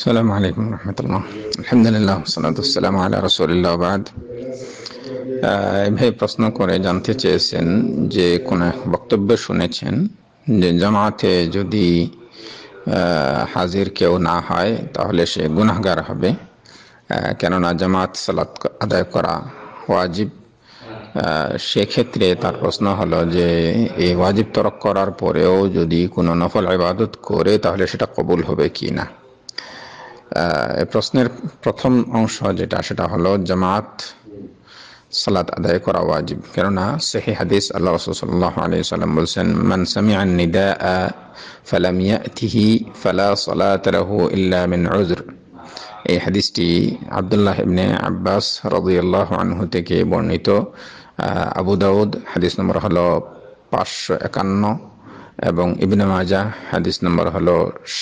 আসসালামু আলাইকুম রহমতুল্লাহ। আলহামদুলিল্লাহ, সালাতু ওয়াসসালামু আলা রাসূলিল্লাহ ওয়া বা'দ। ভাই প্রশ্ন করে জানতে চেয়েছেন যে কোন এক বক্তব্য শুনেছেন যে জামাতে যদি হাজির কেউ না হয় তাহলে সে গুনাহগার হবে, কেননা জামাত সালাত আদায় করা ওয়াজিব। সেক্ষেত্রে তার প্রশ্ন হলো যে এই ওয়াজিব তরক করার পরেও যদি কোনো নফল ইবাদত করে তাহলে সেটা কবুল হবে কি না। প্রশ্নের প্রথম অংশ সেটা হলো জামাত সালাত আদায় করা ওয়াজিব, কেননা সহিহ হাদিস আল্লাহ রাসূল সাল্লাল্লাহু আলাইহি ওয়াসাল্লাম বলেছেন, মান সামিআ নিদাআ ফালাম ইয়াতিহি ফালা সালাত লাহু ইল্লা মিন উযর। এই হাদিসটি আব্দুল্লাহ ইবনে আব্বাস রাদিয়াল্লাহু আনহু থেকে বর্ণিত। আবু দাউদ হাদিস নম্বর হলো 551 এবং ইবনে মাজাহ হাদিস নম্বর হলো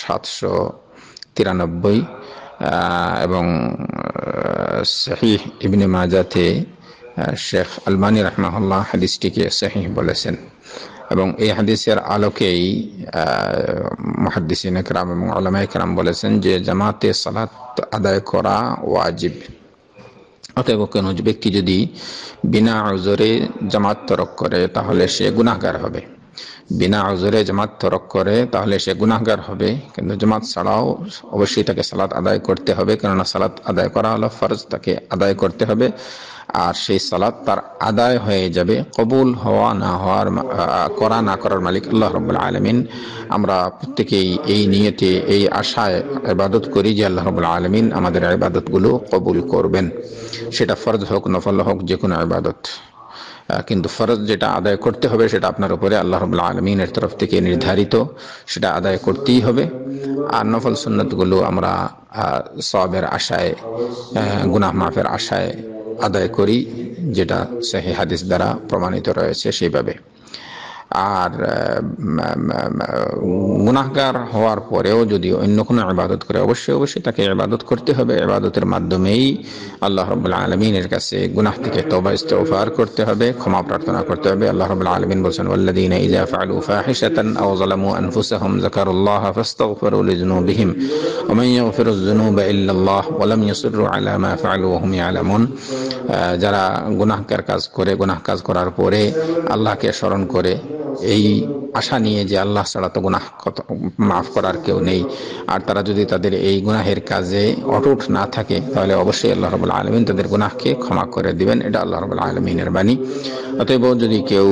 793 এবং সহিহ ইবনে মাজাতে শেখ আলবানী রাহমাহুল্লাহ হাদিসটিকে সহিহ বলেছেন। এবং এই হাদিসের আলোকেই মুহাদ্দিসিন ইকরাম এবং উলামা ইকরাম বলেছেন যে জামাতে সালাত আদায় করা ওয়াজিব। অতএব কোন ব্যক্তি যদি বিনা উযরে জামাত তরক করে তাহলে সে গুনাহগার হবে। বিনা উযরে জামাত তরক করে তাহলে সে গুনাহগার হবে, কিন্তু জামাত ছাড়াও অবশ্যই তাকে সালাত আদায় করতে হবে, কেননা সালাত আদায় করা হলো ফরজ, তাকে আদায় করতে হবে। আর সেই সালাত তার আদায় হয়ে যাবে। কবুল হওয়া না হওয়ার, করা না করার মালিক আল্লাহ রাব্বুল আলামিন। আমরা প্রত্যেকেই এই নিয়তে, এই আশায় ইবাদত করি যে আল্লাহ রাব্বুল আলামিন আমাদের ইবাদতগুলো কবুল করবেন, সেটা ফরজ হোক নফল হোক, যে কোনো ইবাদত। কিন্তু ফরজ যেটা আদায় করতে হবে সেটা আপনার উপরে আল্লাহ রাব্বুল আলামিনের তরফ থেকে নির্ধারিত, সেটা আদায় করতেই হবে। আর নফল সুন্নাতগুলো আমরা সওয়াবের আশায়, গুনাহ মাফের আশায় আদায় করি, যেটা সহিহ হাদিস দ্বারা প্রমাণিত রয়েছে সেইভাবে। আর গুনাহগার হওয়ার পরেও যদি অন্য কোনো ইবাদত করে অবশ্যই তাকে ইবাদত করতে হবে। ইবাদতের মাধ্যমেই আল্লাহ রাব্বুল আলামিনের কাছে গুনাহ থেকে তওবা ইস্তিগফার করতে হবে, ক্ষমা প্রার্থনা করতে হবে। আল্লাহ রাব্বুল আলামিন বলেন, ওয়াল্লাযীনা ইযা ফাআলু ফাহিশাতান আও যালামু আনফুসাহুম যাকারুল্লাহা ফাস্তাগফিরু লিযুনুবিহিম ওয়া মান ইয়াগফিরুয যুনুবা ইল্লাল্লাহ ওয়া লাম ইউসিররু আলা মা ফাআলু ওয়া হুম ইয়ালামুন। যারা গুনাহগার কাজ করে, গুনাহ কাজ করার পরে আল্লাহকে স্মরণ করে এই আশা নিয়ে যে আল্লাহ ছাড়া তো গুনাহ মাফ করার কেউ নেই, আর তারা যদি তাদের এই গুনাহের কাজে অটুট না থাকে তাহলে অবশ্যই আল্লাহ রাব্বুল আলামিন তাদের গুনাহকে ক্ষমা করে দিবেন। এটা আল্লাহ রাব্বুল আলামিনের বাণী। অতএব যদি কেউ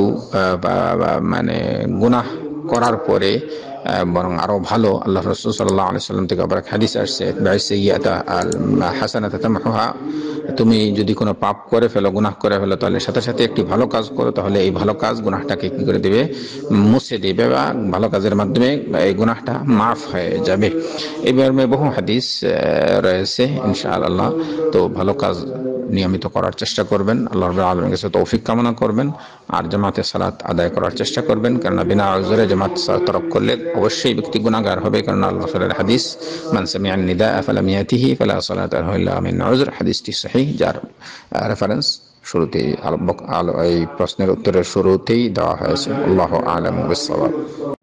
গুনাহ করার পরে বরং আরো ভালো, আল্লাহ রাসূল সাল্লাল্লাহু আলাইহি ওয়াসাল্লাম থেকে আবার হাদিস আসছে, বাইসাইয়াতা আল হাসানাতা তামহুহা, তুমি যদি কোনো পাপ করে ফেলো, গুনাহ করে ফেলো, তাহলে সাথে সাথে একটি ভালো কাজ করো, তাহলে এই ভালো কাজ গুনাহটাকে কি করে দিবে, মুছে দিবে, বা ভালো কাজের মাধ্যমে এই গুনাহটা মাফ হয়ে যাবে। এবার বহু হাদিস রয়েছে ইনশাআল্লাহ। তো ভালো কাজ নিয়মিত করার চেষ্টা করবেন, আল্লাহ রাব্বুল আলামিনের কাছে তৌফিক কামনা করবেন, আর জামাতে সালাত আদায় করার চেষ্টা করবেন, কারণ বিনা উযরে জামাত তরক করলে অবশ্যই ব্যক্তি গুনাহগার হবে। কারণ আল্লাহ রাসূলের হাদিস, মান সামিআ নিদাআ ফালাম ইয়াতিহি ফালা সালাতা লাহু ইল্লা মিন উযর, হাদিসটি সহিহ, যার রেফারেন্স শুরুতেই এই প্রশ্নের উত্তরের শুরুতেই দেওয়া হয়েছে। আল্লাহু আ'লামু বিস-সাওয়াব।